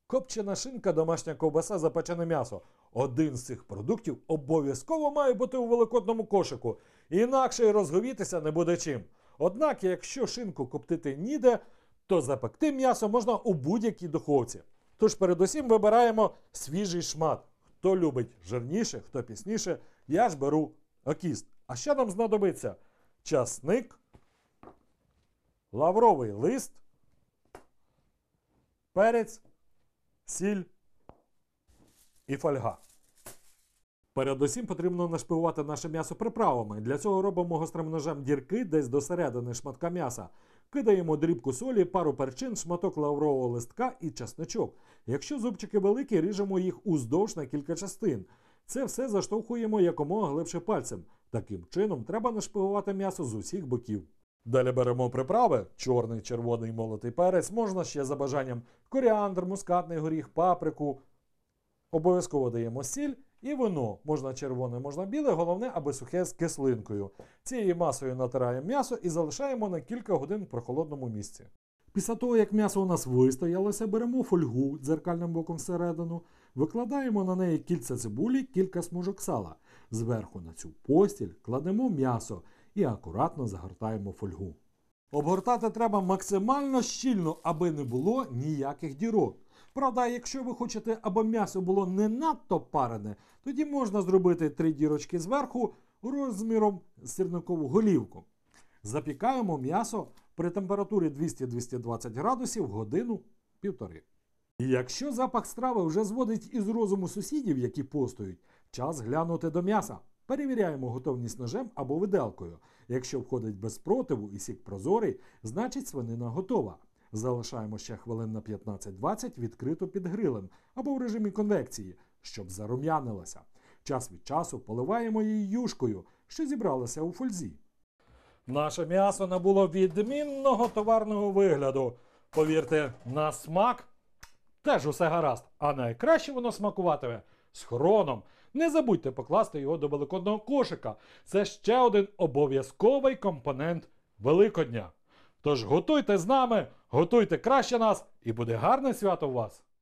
Копчена шинка, домашня ковбаса, запечене м'ясо. Один з цих продуктів обов'язково має бути у великодному кошику, інакше й розговітися не буде чим. Однак, якщо шинку коптити ніде, то запекти м'ясо можна у будь-якій духовці. Тож передусім вибираємо свіжий шмат. Хто любить жирніше, хто пісніше, я ж беру окіст. А що нам знадобиться? Часник, лавровий лист, перець, сіль і фольга. Передусім потрібно нашпигувати наше м'ясо приправами. Для цього робимо гострим ножем дірки десь до середини шматка м'яса. Кидаємо дрібку солі, пару перчин, шматок лаврового листка і чесночок. Якщо зубчики великі, ріжемо їх уздовж на кілька частин. Це все заштовхуємо якомога глибше пальцем. Таким чином треба нашпигувати м'ясо з усіх боків. Далі беремо приправи. Чорний, червоний, молотий перець, можна ще за бажанням коріандр, мускатний горіх, паприку. Обов'язково даємо сіль і вино. Можна червоне, можна біле, головне, аби сухе з кислинкою. Цією масою натираємо м'ясо і залишаємо на кілька годин в прохолодному місці. Після того, як м'ясо у нас вистоялося, беремо фольгу дзеркальним боком всередину, викладаємо на неї кільця цибулі, кілька смужок сала. Зверху на цю постіль кладемо м'ясо і акуратно загортаємо фольгу. Обгортати треба максимально щільно, аби не було ніяких дірок. Правда, якщо ви хочете, аби м'ясо було не надто парене, тоді можна зробити 3 дірочки зверху розміром з сірникову голівку. Запікаємо м'ясо при температурі 200-220 градусів годину-півтори. І якщо запах страви вже зводить із розуму сусідів, які постують, час глянути до м'яса. Перевіряємо готовність ножем або виделкою. Якщо входить без противу і сік прозорий, значить свинина готова. Залишаємо ще хвилин на 15-20 відкрито під грилем або в режимі конвекції, щоб зарум'янилася. Час від часу поливаємо її юшкою, що зібралася у фользі. Наше м'ясо набуло відмінного товарного вигляду. Повірте, на смак теж усе гаразд. А найкраще воно смакуватиме з хроном. Не забудьте покласти його до великодного кошика. Це ще один обов'язковий компонент Великодня. Тож готуйте з нами, готуйте краще нас і буде гарне свято у вас!